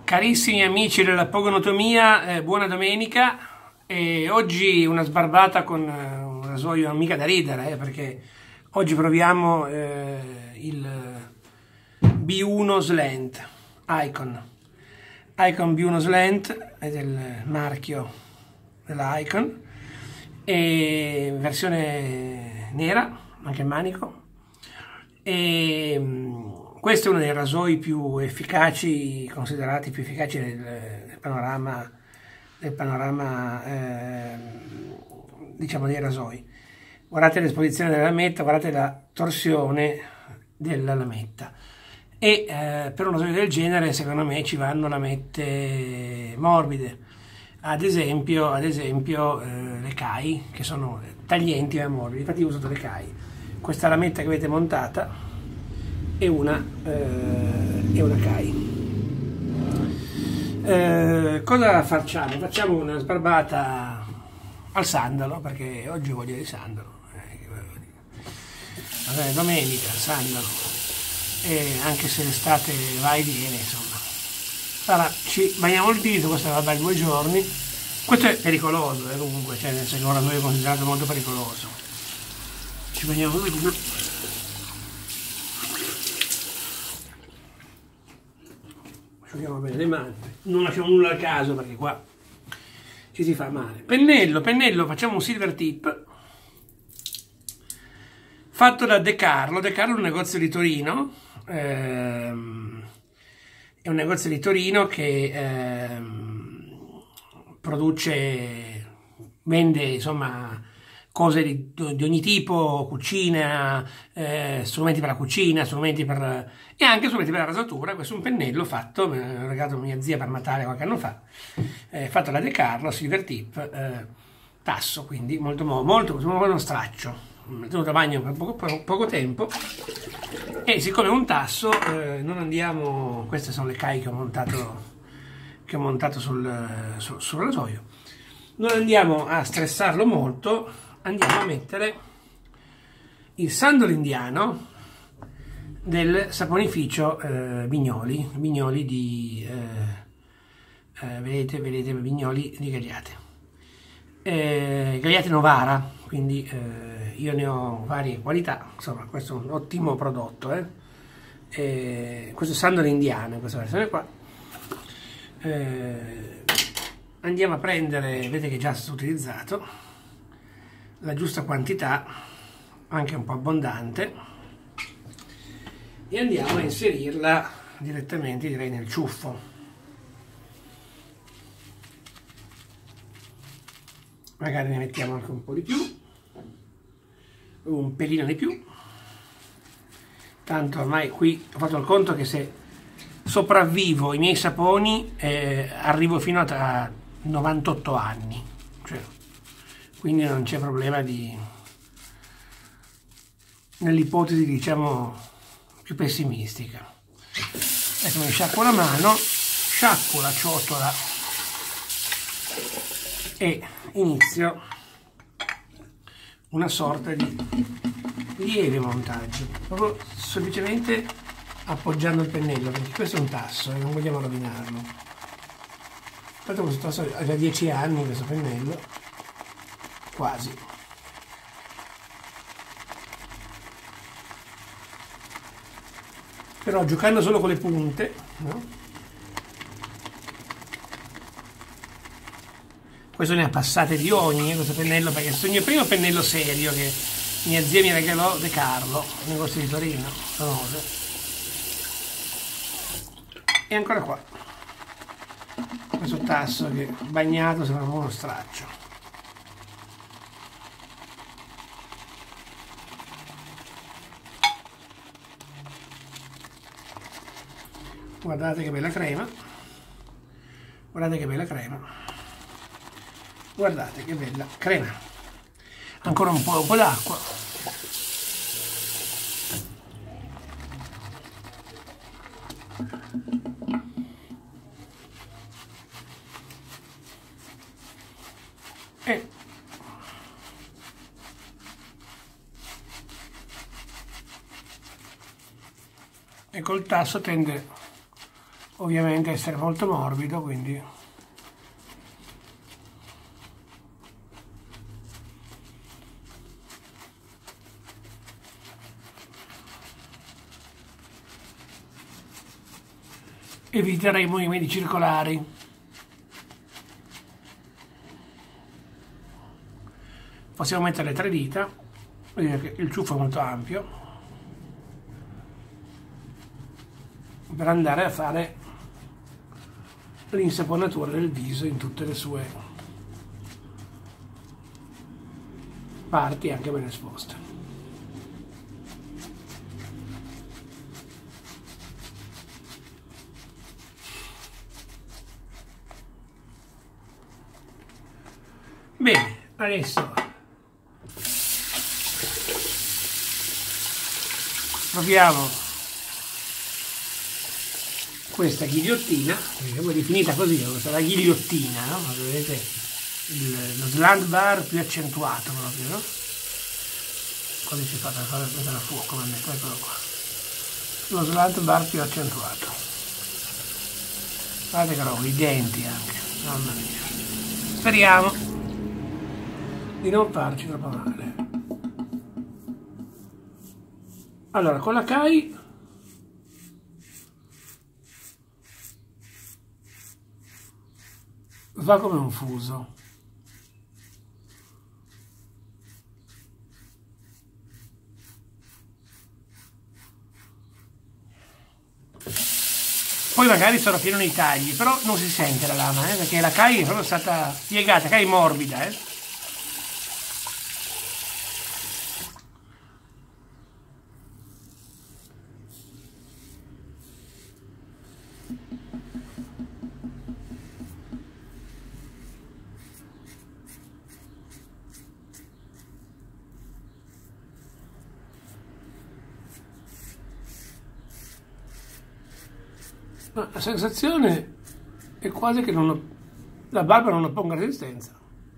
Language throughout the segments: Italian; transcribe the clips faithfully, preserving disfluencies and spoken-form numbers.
Carissimi amici della Pogonotomia, eh, buona domenica. E oggi una sbarbata con eh, un rasoio mica da ridere, eh, perché oggi proviamo eh, il B uno Slant Icon. Icon B uno Slant è del marchio della Icon, e versione nera, anche il manico. E questo è uno dei rasoi più efficaci, considerati più efficaci del, del panorama, del panorama eh, diciamo dei rasoi. Guardate l'esposizione della lametta, guardate la torsione della lametta. E eh, per un rasoio del genere, secondo me, ci vanno lamette morbide. Ad esempio, ad esempio eh, le Kai, che sono taglienti ma morbidi. Infatti io ho usato le Kai. Questa lametta che avete montata e una, eh, e una Kai. Eh, cosa facciamo? Facciamo una sbarbata al sandalo, perché oggi voglio di sandalo. Eh, allora, è domenica, sandalo. E anche se l'estate va e viene, insomma. Allora, ci bagniamo il dito, questo va da due giorni. Questo è pericoloso, eh, comunque, cioè nel senso che ora noi è considerato molto pericoloso. Ci bagniamo il dito. Asciughiamo bene le mani, non lasciamo nulla a caso perché qua ci si fa male. Pennello, pennello, facciamo un silver tip fatto da De Carlo. De Carlo è un negozio di Torino, ehm, è un negozio di Torino che ehm, produce, vende insomma cose di, di ogni tipo, cucina, eh, strumenti per la cucina, strumenti per, e anche strumenti per la rasatura. Questo è un pennello fatto, me l'ha regalato mia zia per Natale qualche anno fa, eh, fatto da De Carlo, silver tip, eh, tasso, quindi molto, molto, molto uno straccio, tenuto a bagno per poco, poco, poco tempo, e siccome è un tasso, eh, non andiamo, queste sono le Kai che ho montato, che ho montato sul, sul, sul rasoio, non andiamo a stressarlo molto. Andiamo a mettere il sandalo indiano del saponificio eh, Vignoli, Vignoli di, eh, eh, vedete, vedete, Vignoli di Gagliate, eh, Gagliate Novara, quindi eh, io ne ho varie qualità, insomma questo è un ottimo prodotto, eh. Eh, questo sandalo indiano in questa versione qua. Eh, andiamo a prendere, vedete che già è stato utilizzato, la giusta quantità, anche un po' abbondante, e andiamo a inserirla direttamente, direi, nel ciuffo. Magari ne mettiamo anche un po' di più, un pelino di più, tanto ormai qui ho fatto il conto che se sopravvivo i miei saponi eh, arrivo fino a novantotto anni, cioè, quindi non c'è problema di, nell'ipotesi diciamo più pessimistica. Adesso mi sciacquo la mano, sciacquo la ciotola e inizio una sorta di lieve montaggio, proprio semplicemente appoggiando il pennello, perché questo è un tasso e non vogliamo rovinarlo. Tanto questo tasso ha già dieci anni, questo pennello, quasi. Però giocando solo con le punte, no? Questo ne ha passate di ogni, eh, questo pennello, perché è il mio primo pennello serio che mia zia mi regalò, De Carlo, un negozio di Torino, famoso. E ancora qua, questo tasso che bagnato sembra uno straccio. Guardate che bella crema, guardate che bella crema, guardate che bella crema, ancora un po', un po' d'acqua, e e col tasso tende ovviamente essere molto morbido, quindi eviterei i movimenti circolari. Possiamo mettere le tre dita, vedete che il ciuffo è molto ampio, per andare a fare l'insaponatura del viso in tutte le sue parti anche ben esposte. Bene, adesso proviamo questa ghigliottina, che poi definita così, questa è la ghigliottina, no? Vedete il, lo slant bar più accentuato proprio, no? Quando si fa per fare mettere a fuoco, eccolo qua. Lo slant bar più accentuato. Guardate che roba, i denti anche, mamma mia. Speriamo di non farci troppo male. Allora, con la Kai va come un fuso. Poi magari sono pieno nei tagli, però non si sente la lama, eh, perché la Kai è proprio stata piegata, Kai morbida, eh. Ma la sensazione è quasi che non, la barba non opponga resistenza.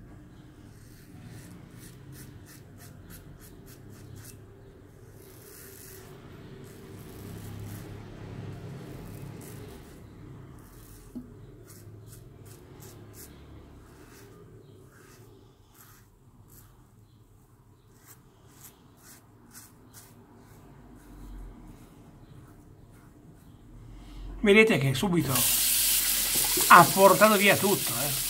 Vedete che subito ha portato via tutto, eh.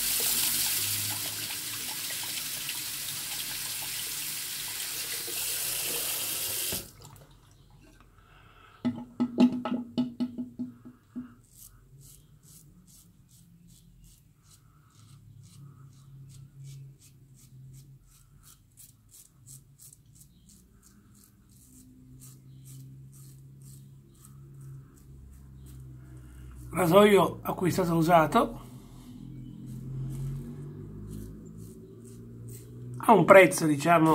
Rasoio a cui è stato usato a un prezzo diciamo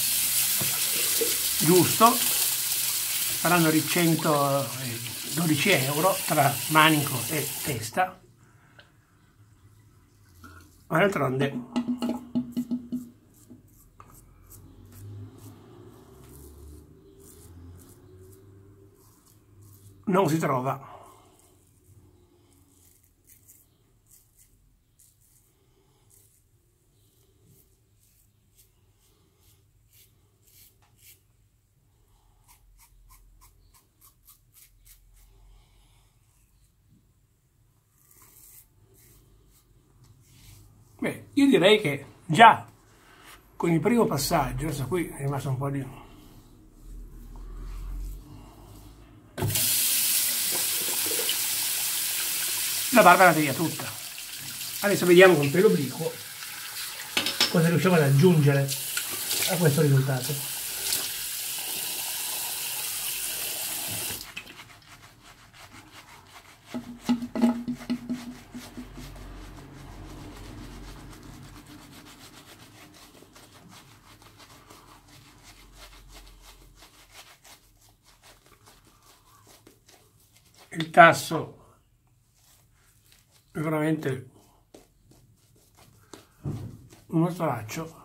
giusto, saranno di centododici euro tra manico e testa, ma d'altronde non si trova. Beh, io direi che già con il primo passaggio, adesso qui è rimasto un po' di... la barba la via tutta. Adesso vediamo con pelo obliquo cosa riusciamo ad aggiungere a questo risultato. Il tasso è veramente uno straccio.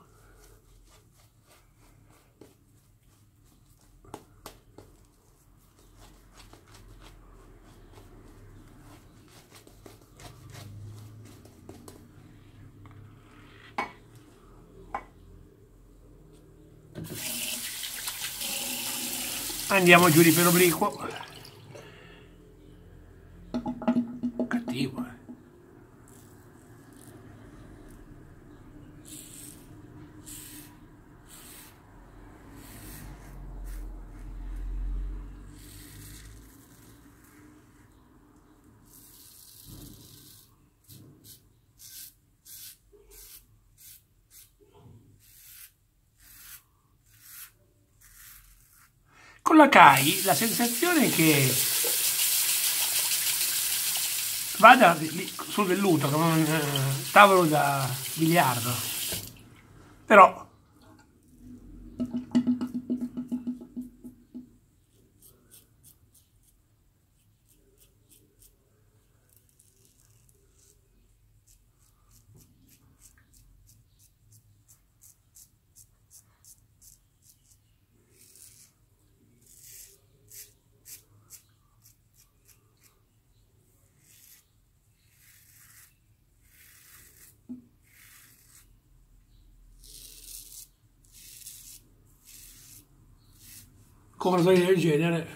Andiamo giù di per obliquo. Cattivo, eh. Con la Kai la sensazione è che vada lì sul velluto come un eh, tavolo da biliardo, però cose del genere.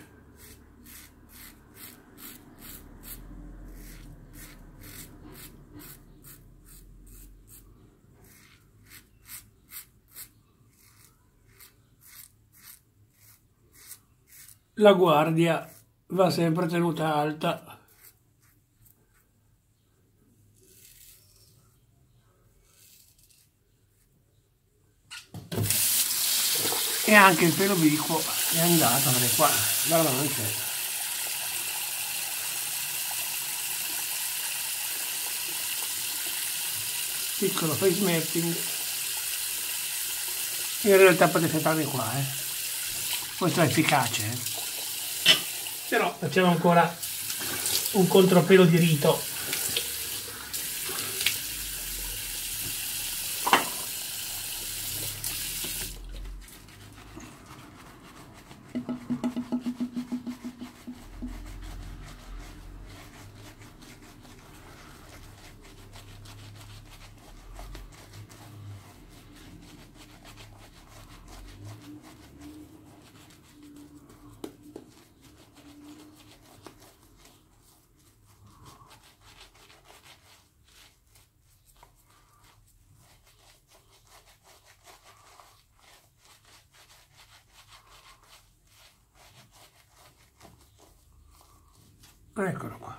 La guardia va sempre tenuta alta. E anche il pelo obliquo è andato, perché qua la roba non c'è. Piccolo face mapping. In realtà potete farne qua, eh. Questo è efficace, eh. Però facciamo ancora un contropelo di rito. Eccolo qua.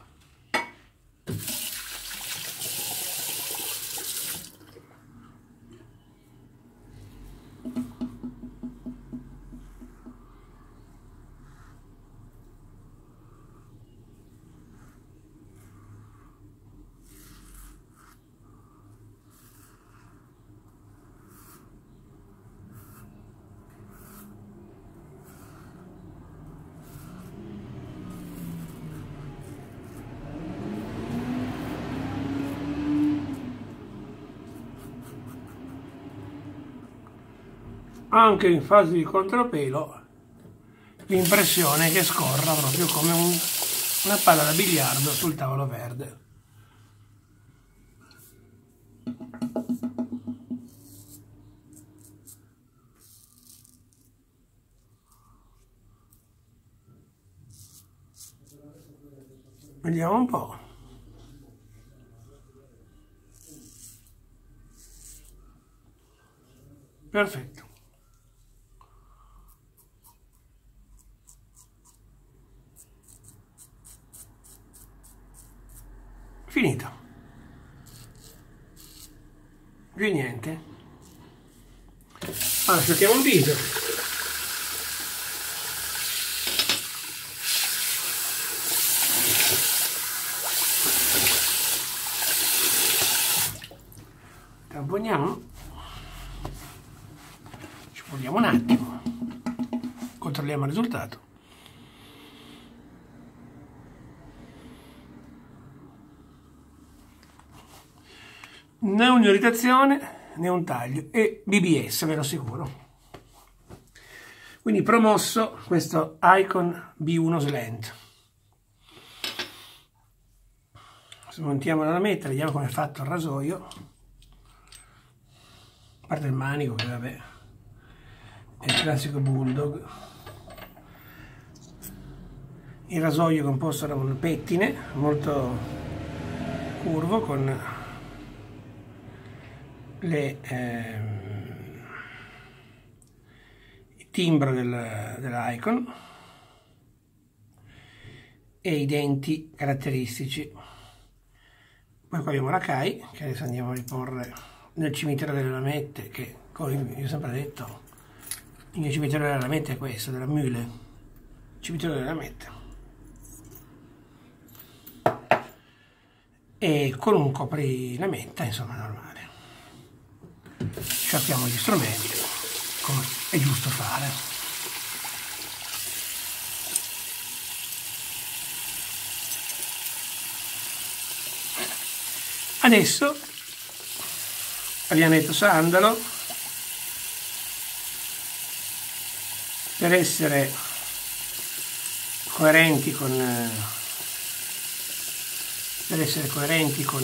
Anche in fase di contropelo l'impressione è che scorra proprio come un, una palla da biliardo sul tavolo verde. Vediamo un po'. Perfetto. Finito. Più niente. Allora cerchiamo un viso. Tamponiamo. Ci vogliamo un attimo. Controlliamo il risultato. Né un'irritazione né un taglio, e B B S, ve lo assicuro. Quindi promosso questo Icon B uno Slant. Smontiamo la lametta, vediamo come è fatto il rasoio. A parte il manico, che vabbè è il classico Bulldog. il rasoio è composto da un pettine molto curvo con le, ehm, il timbro del, dell'Icon e i denti caratteristici. Poi qua abbiamo la Kai, che adesso andiamo a riporre nel cimitero delle lamette, che come vi ho sempre detto, il mio cimitero delle lamette è questo, della Mühle, cimitero delle lamette. E con un coprilametta, insomma, normale. Sciacquiamo gli strumenti, come è giusto fare. Adesso abbiamo detto sandalo, per essere coerenti con per essere coerenti con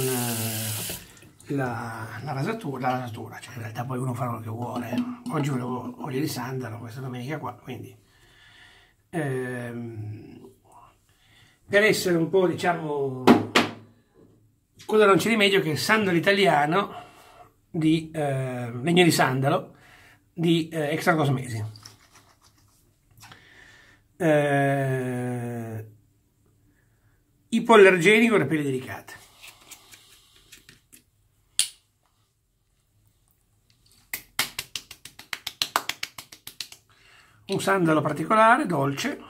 la, la rasatura, la rasatura, cioè in realtà poi uno fa quello che vuole. Oggi volevo olio di sandalo, questa domenica qua, quindi ehm, per essere un po', diciamo, cosa non c'è di meglio che il sandalo italiano di eh, legno di sandalo di eh, Extra Cosmesi. Eh, ipoallergenico per le pelle delicate. Un sandalo particolare, dolce.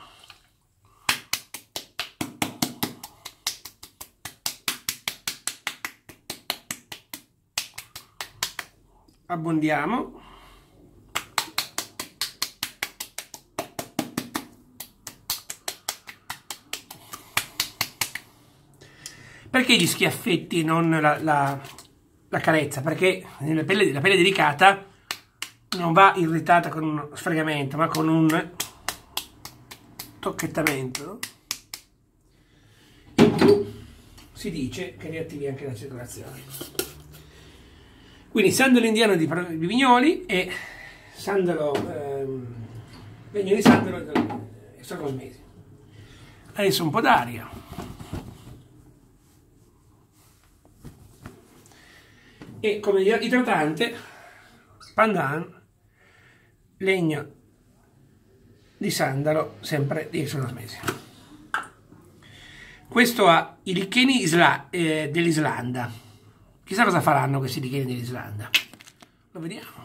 Abbondiamo. Perché gli schiaffetti e non la, la, la carezza? Perché la pelle, la pelle delicata non va irritata con uno sfregamento, ma con un tocchettamento. In più si dice che riattivi anche la circolazione. Quindi sandalo indiano di, di Vignoli e sandalo ehm, legno di sandalo di Extra Cosmesi. Adesso un po' d'aria. E come idratante, pandan, legno di sandalo, sempre di Extra Cosmesi. Questo ha i licheni eh, dell'Islanda. Chissà cosa faranno questi licheni dell'Islanda. Lo vediamo.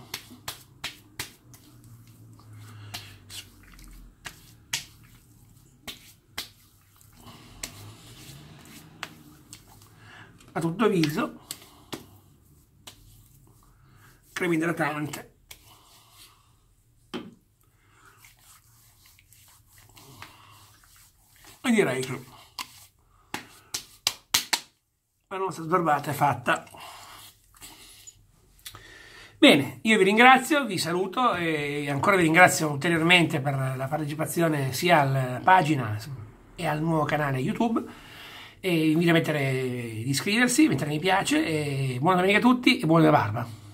A tutto viso. Crema idratante. E direi che la nostra sbarbata è fatta. Bene, io vi ringrazio, vi saluto e ancora vi ringrazio ulteriormente per la partecipazione sia alla pagina e al nuovo canale YouTube. E vi invito a mettere, di iscriversi, mettere mi piace e buona domenica a tutti e buona barba.